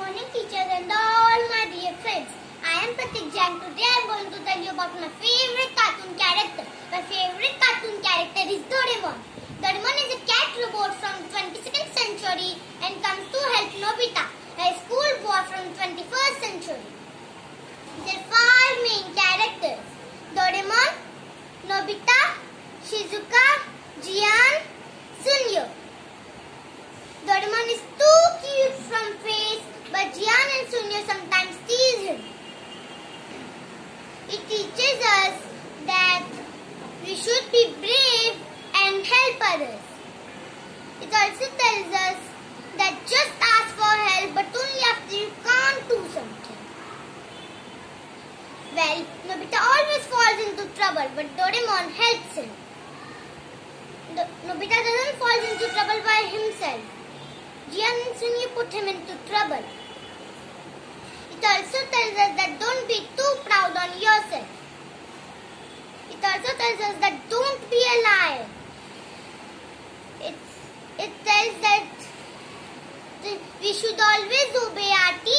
morning, teachers and all my dear friends. I am Pratik Jain. Today I am going to tell you about my favorite cartoon character. My favorite cartoon character is Doraemon. Doraemon is a cat robot from 22nd century and comes to help Nobita, a school boy from 21st century. There are 5 main characters: Doraemon, Nobita, Shizuka, Jian, Sunyo. Doraemon is too cute from face, but Jian and Sunyo sometimes tease him. It teaches us that we should be brave and help others. It also tells us that just ask for help, but only after you can't do something. Well, Nobita always falls into trouble, but Doraemon helps him. Nobita doesn't fall into trouble by himself. Jian and Sunyo put him into trouble. It also tells us that don't be too proud on yourself. It also tells us that don't be a liar. It tells that we should always obey our